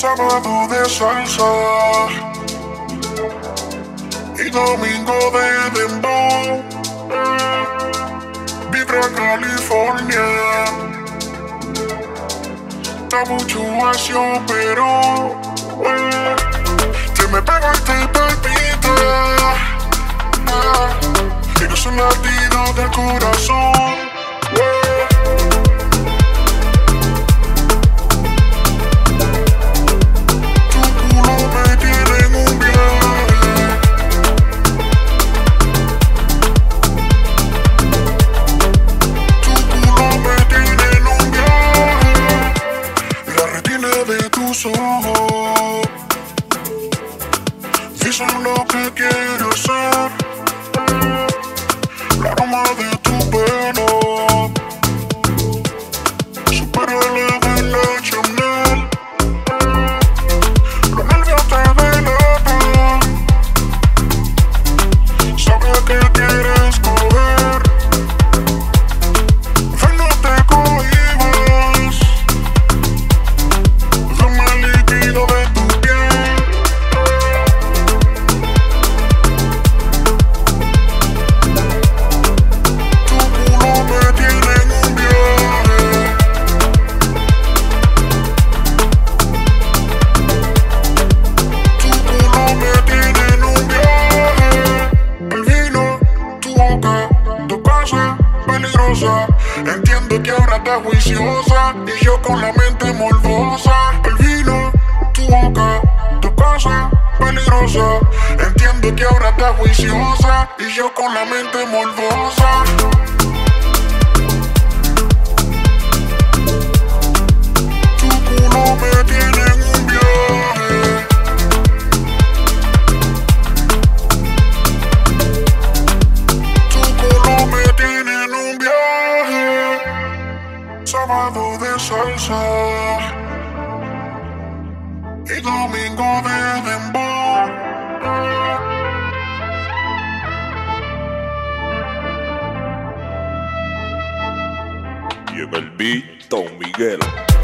Sábado de salsa y domingo de dembow. Vibra California, está mucho ácido, pero te me pego y te palpita. Tienes un latido del corazón. Ojos dicen lo que quiero ser. La aroma de tu pelo supera la de la Chanel. Los nervios te delatan. Sabes que quieres coger. Ven, no te cohibas. Entiendo que ahora estás juiciosa y yo con la mente morbosa. El vino, tu boca, tu casa, peligrosa. Entiendo que ahora estás juiciosa y yo con la mente morbosa. Tu culo me tiene en un viaje. Tu culo me tiene en un viaje. Sábado de salsa y domingo de dembow. Y en el beat, Don Miguel.